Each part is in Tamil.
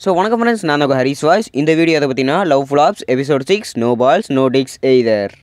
ஸோ வணக்கம் ஃப்ரெண்ட்ஸ், நான் தான் ஹரிஸ் வாய்ஸ். இந்த வீடியோ எதை பற்றினா love flops episode 6 no balls no dicks either.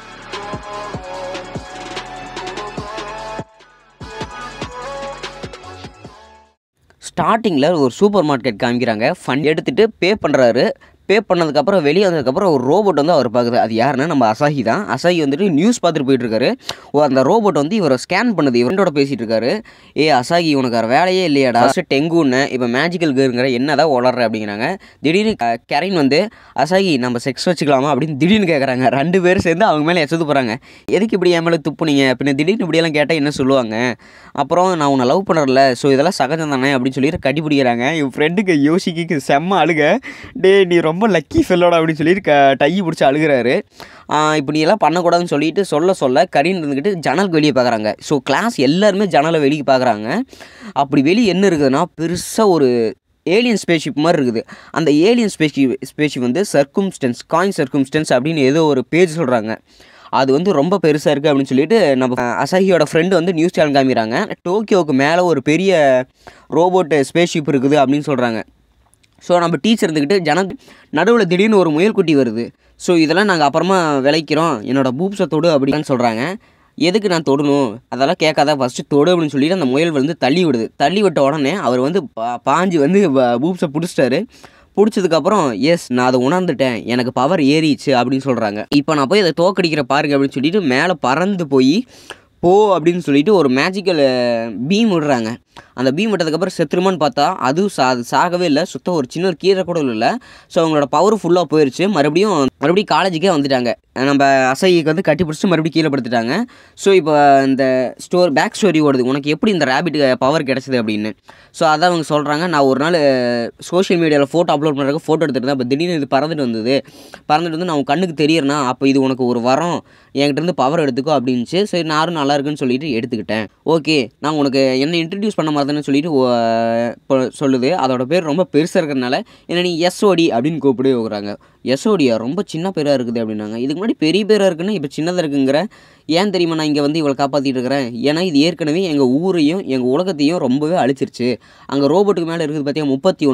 ஸ்டார்டிங்கில் ஒரு சூப்பர் மார்க்கெட் காமிக்கிறாங்க. ஃபண்ட் எடுத்துகிட்டு பே பண்ணுறாரு. பே பண்ணதுக்கப்புறம் வெளியே வந்ததுக்கப்புறம் ஒரு ரோபோட் வந்து அவர் பார்க்குது. அது யாருன்னா நம்ம அசாஹி தான். அசாஹி வந்துட்டு நியூஸ் பார்த்துட்டு போயிட்டுருக்காரு. அந்த ரோபோட் வந்து இவரை ஸ்கேன் பண்ணுது. இவரோட பேசிகிட்டு இருக்காரு. அசாஹி, உனக்கு வேறு வேலையே இல்லையாடா? ஃபஸ்ட்டு டெங்குன்னு இப்போ மேஜிக்கல் கேருங்கிற என்ன தான் வளர்ற அப்படிங்கிறாங்க. திடீர்னு கெரின் வந்து அசாஹி நம்ம செக்ஸ் வச்சுக்கலாமா அப்படின்னு திடீர்னு கேட்குறாங்க. 2 பேரும் சேர்ந்து அவங்க மேலே எச்சது போகிறாங்க. எதுக்கு இப்படி என் மேலே துப்புனீங்க? பின்ன திடீர்னு இப்படியெல்லாம் கேட்டால் என்ன சொல்லுவாங்க? அப்புறம் நான் உன்னை லவ் பண்ணுறல, ஸோ இதெல்லாம் சகஜம் தானே அப்படின்னு சொல்லிட்டு கட்டி பிடிக்கிறாங்க. என் ஃப்ரெண்டுக்கு யோசிக்கு செம்ம அழுக. டே நீ ரொம்ப லக்கி ஃபெல்லோட அப்படின்னு சொல்லிட்டு டை பிடிச்சி அழுகிறாரு. இப்போ நீ எல்லாம் பண்ணக்கூடாதுன்னு சொல்லிட்டு சொல்ல கரீன் இருந்துக்கிட்டு ஜன்னலுக்கு வெளியே பார்க்குறாங்க. ஸோ கிளாஸ் எல்லாருமே ஜன்னலை வெளியே பார்க்குறாங்க. அப்படி வெளியே என்ன இருக்குதுன்னா பெருசாக ஒரு ஏலியன் ஸ்பேஸ்ஷிப் மாதிரி இருக்குது. அந்த ஏலியன் ஸ்பேஸ்ஷிப் வந்து காயின் சர்க்கும்ஸ்டன்ஸ் அப்படின்னு ஏதோ ஒரு பேஜ் சொல்கிறாங்க. அது வந்து ரொம்ப பெருசாக இருக்குது அப்படின்னு சொல்லிட்டு நம்ம அசாஹியோட ஃப்ரெண்டு வந்து நியூஸ் சேனல் காமிக்கிறாங்க. டோக்கியோவுக்கு மேலே ஒரு பெரிய ரோபோட் ஸ்பேஸ்ஷிப் இருக்குது அப்படின்னு சொல்கிறாங்க. ஸோ நம்ம டீச்சர் இருந்துக்கிட்டு நடுவில் திடீர்னு ஒரு முயல் குட்டி வருது. ஸோ இதெல்லாம் நாங்கள் அப்புறமா விளைக்கிறோம், என்னோடய பூப்ஸை தொடு அப்படின்னு சொல்கிறாங்க. எதுக்கு நான் தொடணும்? அதெல்லாம் கேட்காத, ஃபஸ்ட்டு தொடு அப்படின்னு சொல்லிட்டு அந்த முயல் வந்து தள்ளி விடுது. தள்ளி விட்ட உடனே அவர் வந்து பாஞ்சு வந்து பூப்ஸை பிடிச்சிட்டாரு. பிடிச்சதுக்கப்புறம் எஸ் நான் அதை உணர்ந்துட்டேன், எனக்கு பவர் ஏறிச்சு அப்படின்னு சொல்கிறாங்க. இப்போ நான் போய் அதை தோக்கடிக்கிற பாருங்க அப்படின்னு சொல்லிட்டு மேலே பறந்து போய் போ அப்படின்னு சொல்லிட்டு ஒரு மேஜிக்கல் பீம் விடுறாங்க. அந்த பீம் விட்டதுக்கப்புறம் செத்துருமான்னு பார்த்தா அது சாகவே இல்லை. சுத்தம் ஒரு சின்ன கீரை கூட இல்லை. ஸோ அவங்களோட பவர் ஃபுல்லாக போயிடுச்சு. மறுபடியும் காலேஜுக்கே வந்துட்டாங்க. நம்ம அசைக்கு வந்து கட்டி பிடிச்சிட்டு மறுபடியும் கீழே படுத்துட்டாங்க. ஸோ இப்போ இந்த பேக் ஸ்டோரி ஓடுது, உனக்கு எப்படி இந்த ரேபிட் பவர் கிடச்சிது அப்படின்னு. ஸோ அதான் அவங்க சொல்கிறாங்க, நான் ஒரு நாள் சோஷியல் மீடியாவில் ஃபோட்டோ அப்லோட் பண்ணுறதுக்கு ஃபோட்டோ எடுத்துகிட்டு தான். இப்போ திடீர்னு இது பறந்துட்டு வந்து நான் உன் கண்ணுக்கு தெரியறேன்னா அப்போ இது உனக்கு ஒரு வரம், என்கிட்டருந்து பவர் எடுத்துக்கோ அப்படின்ச்சு. சரி நானும் நல்லா இருக்குன்னு சொல்லிட்டு எடுத்துக்கிட்டேன். ஓகே நான் உனக்கு என்ன இன்ட்ரடியூஸ் பண்ண மாதிரின்னு சொல்லிட்டு சொல்லுது. அதோட பேர் ரொம்ப பெருசாக இருக்கிறதுனால என்ன நீ எஸ்ஓடி அப்படின்னு கூப்பிட்டு வைக்கிறாங்க. எஸ்ஓடியா ரொம்ப சின்ன பேராக இருக்குது அப்படின்னாங்க. இதுக்கு முன்னாடி பெரிய பேராக இருக்குன்னா இப்போ சின்னதாக இருக்குங்கிற. ஏன் தெரியுமா நான் இங்கே வந்து இவளை காப்பாற்றிட்டு இருக்கிறேன்? ஏன்னா இது ஏற்கனவே எங்கள் ஊரையும் எங்கள் உலகத்தையும் ரொம்பவே அழிச்சிருச்சு. அங்கே ரோபோட்டுக்கு மேலே இருக்குது பார்த்தியா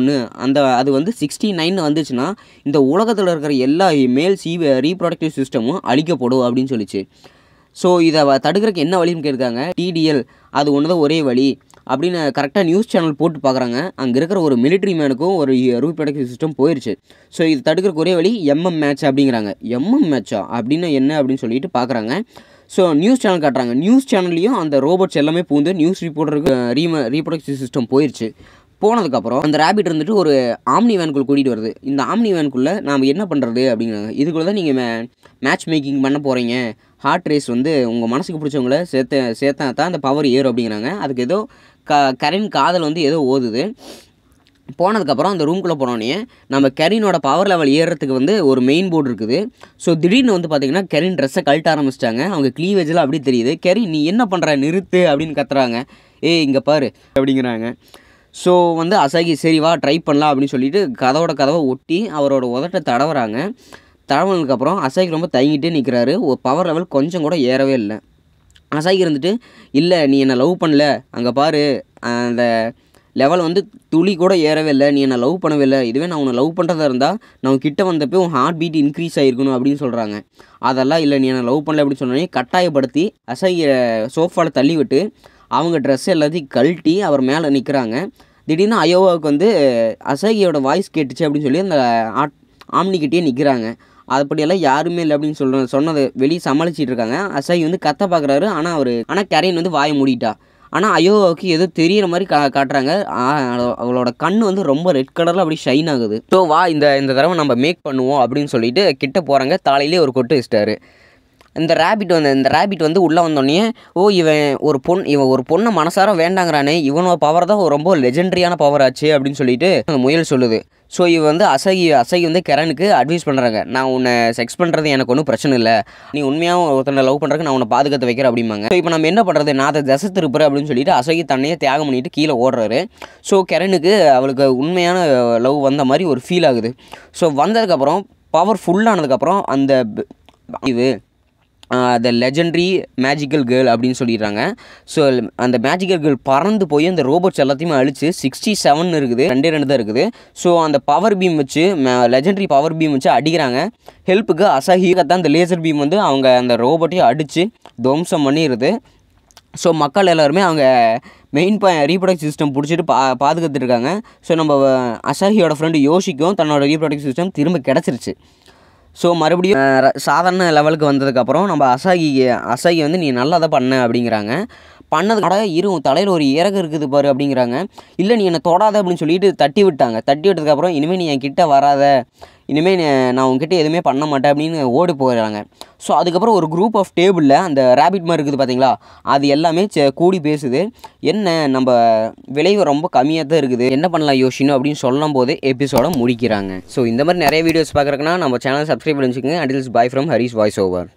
31, அது வந்து 69 வந்துச்சுன்னா இந்த உலகத்தில் இருக்கிற எல்லா மேல் ரீப்ரொடக்டிவ் சிஸ்டமும் அழிக்கப்படும் அப்படின்னு சொல்லிச்சு. ஸோ இதை தடுக்கிறதுக்கு என்ன வழின்னு கேட்குறாங்க. டிடிஎல் அது ஒன்று தான் ஒரே வழி அப்படின்னு கரெக்டாக நியூஸ் சேனல் போட்டு பார்க்குறாங்க. அங்கே இருக்கிற ஒரு மிலிட்ரி மேனுக்கும் ஒரு ரீப்ரொடக்டிவ் சிஸ்டம் போயிடுச்சு. ஸோ இது தடுக்கிறக்கு ஒரே வழி எம்எம் மேட்ச் அப்படிங்கிறாங்க. எம்எம் மேட்சா அப்படின்னா என்ன அப்படின்னு சொல்லிட்டு பார்க்குறாங்க. ஸோ நியூஸ் சேனல் காட்டுறாங்க. நியூஸ் சேனல்லையும் அந்த ரோபோட்ஸ் எல்லாமே பூந்து நியூஸ் ரிப்போர்ட்டருக்கு ரீப்ரொடக்டிவ் சிஸ்டம் போயிடுச்சு. போனதுக்கப்புறம் அந்த ரேபிட் இருந்துட்டு ஒரு ஆம்னி வேனுக்குள்ளே கூட்டிகிட்டு வருது. இந்த ஆம்னி வேனுக்குள்ளே நாம் என்ன பண்ணுறது அப்படிங்கிறாங்க. இதுக்குள்ளே தான் நீங்கள் மேட்ச் மேக்கிங் பண்ண போகிறீங்க. ஹார்ட் ரேஸ் வந்து உங்கள் மனசுக்கு பிடிச்சவங்கள சேர்த்தா தான் அந்த பவர் ஏறும் அப்படிங்கிறாங்க. அதுக்கு ஏதோ கரீன் காதல் வந்து ஏதோ ஓதுது. போனதுக்கப்புறம் அந்த ரூம்குள்ளே போனோடனே நம்ம கெரினோட பவர் லெவல் ஏறுறதுக்கு வந்து ஒரு மெயின் போர்டு இருக்குது. ஸோ திடீர்னு வந்து பார்த்திங்கன்னா கெரின் ட்ரெஸ்ஸை கழட்ட ஆரம்பிச்சிட்டாங்க. அவங்க க்ளீவேஜெலாம் அப்படி தெரியுது. கெரின் நீ என்ன பண்ணுற, நிறுத்து அப்படின்னு கத்துறாங்க. இங்கே பாரு அப்படிங்கிறாங்க. ஸோ வந்து அசாகி சரி வா ட்ரை பண்ணலாம் அப்படின்னு சொல்லிட்டு கதவை ஒட்டி அவரோட உதட்டை தடவுறாங்க. தடவுனதுக்கப்புறம் அசாகி ரொம்ப தயங்கிட்டே நிற்கிறாரு. ஒரு பவர் லெவல் கொஞ்சம் கூட ஏறவே இல்லை. அசாகி இருந்துட்டு இல்லை நீ என்னை லவ் பண்ணல, அங்கே பாரு அந்த லெவல் வந்து துளி கூட ஏறவே இல்லை, நீ என்னை லவ் பண்ணவே இல்லை. இதுவே நான் உன்னை லவ் பண்ணுறதா இருந்தால் நான் கிட்ட வந்தப்போ உன் ஹார்ட் பீட் இன்க்ரீஸ் ஆகிருக்கணும் அப்படின்னு சொல்கிறாங்க. அதெல்லாம் இல்லை, நீ என்னை லவ் பண்ணல அப்படின்னு சொன்னோடனே கட்டாயப்படுத்தி அசாகியை சோஃபாவில் தள்ளி விட்டு அவங்க ட்ரெஸ் எல்லாத்தையும் கழட்டி அவர் மேலே நிற்கிறாங்க. திடீர்னு அயோவாவுக்கு வந்து அசாகியோட வாய்ஸ் கேட்டுச்சு அப்படின்னு சொல்லி அந்த ஆம்னிக்கிட்டே நிற்கிறாங்க. அப்படியெல்லாம் யாருமே இல்லை அப்படின்னு சொன்னதை வெளியே சமாளிச்சிட்டு இருக்காங்க. அசாகி வந்து கத்த பார்க்குறாரு. ஆனால் கெரின் வந்து வாயை மூடிட்டா. ஆனால் அயோவாவுக்கு ஏதோ தெரிகிற மாதிரி காட்டுறாங்க. அவளோட கண் வந்து ரொம்ப ரெட் கலரில் அப்படி ஷைன் ஆகுது. ஸோ வா இந்த தடவை நம்ம மேக் பண்ணுவோம் அப்படின்னு சொல்லிட்டு கிட்ட போகிறாங்க. தலையிலே ஒரு கொட்டு வச்சிட்டாரு. இந்த ரேபிட் வந்து உள்ளே வந்தோடனே இவன் ஒரு பொண்ணை மனசார வேண்டாங்கிறானே, இவனோட பவர் தான் ரொம்ப லெஜெண்டரியான பவர் ஆச்சு அப்படின்னு சொல்லிட்டு அந்த முயல் சொல்லுது. ஸோ இவன் வந்து அசாகி வந்து கெரனுக்கு அட்வைஸ் பண்ணுறாங்க. நான் உன்னை செக்ஸ் பண்ணுறது எனக்கு ஒன்றும் பிரச்சனை இல்லை, நீ உண்மையாக ஒருத்தனை லவ் பண்ணுறதுக்கு நான் உன்னை பாதுகாத்து வைக்கிறேன் அப்படிம்பாங்க. ஸோ இப்போ நம்ம என்ன பண்ணுறது, நான் அதை தசை திருப்புறேன் அப்படின்னு சொல்லிட்டு அசாகி தன்னையே தியாகம் பண்ணிட்டு கீழே ஓடுறாரு. ஸோ கெரனுக்கு அவளுக்கு உண்மையான லவ் வந்த மாதிரி ஒரு ஃபீல் ஆகுது. ஸோ வந்ததுக்கப்புறம் பவர் ஃபுல்லானதுக்கப்புறம் அந்த த லெஜெண்டரி மேஜிக்கல் கேர்ள் அப்படின்னு சொல்லிடுறாங்க. ஸோ அந்த மேஜிக்கல் கேர்ள் பறந்து போய் அந்த ரோபோட்ஸ் எல்லாத்தையுமே அழிச்சு 67 இருக்குது, 2 தான் இருக்குது. ஸோ அந்த பவர் பீம் வச்சு லெஜெண்டரி பவர் பீம் வச்சு அடிக்கிறாங்க ஹெல்ப்புக்கு. அசாஹிக்கு தான் அந்த லேசர் பீம் வந்து அவங்க அந்த ரோபோட்டையும் அடித்து துவம்சம் பண்ணிடுது. ஸோ மக்கள் எல்லாருமே அவங்க மெயின் ரீப்ரொடக்டிவ் சிஸ்டம் பிடிச்சிட்டு பாதுகாத்துட்டு இருக்காங்க. ஸோ நம்ம அசாஹியோட ஃப்ரெண்டு யோஷிக்கும் தன்னோட ரீப்ரொடக்டிவ் சிஸ்டம் திரும்ப கிடச்சிருச்சு. ஸோ மறுபடியும் சாதாரண லெவலுக்கு வந்ததுக்கப்புறம் நம்ம அசாகி வந்து நீ நல்லா தான் பண்ண அப்படிங்கிறாங்க. பண்ணதுக்காக தலையில் ஒரு இறகு இருக்குது பாரு அப்படிங்கிறாங்க. இல்லை நீ என்னை தொடாத அப்படின்னு சொல்லிட்டு தட்டி விட்டாங்க. தட்டி விட்டதுக்கப்புறம் இனிமேல் நீ என் கிட்டே வராத, இனிமேல் நான் உங்ககிட்ட எதுவுமே பண்ண மாட்டேன் அப்படின்னு ஓடி போயிடுறாங்க. ஸோ அதுக்கப்புறம் ஒரு குரூப் ஆஃப் டேபிளில் அந்த ரேபிட் மாதிரி இருக்குது பார்த்தீங்களா, அது எல்லாமே கூடி பேசுது. என்ன நம்ம விளைவு ரொம்ப கம்மியாக தான் இருக்குது, என்ன பண்ணலாம் யோசிக்கணும் அப்படின்னு சொல்லும் போது எபிசோட முடிக்கிறாங்க. ஸோ இந்த மாதிரி நிறைய வீடியோஸ் பார்க்குறதுக்குன்னா நம்ம சேனல் சப்ஸ்கிரைப் பண்ணி வச்சுக்கோங்க. Until bye from Haris voice over.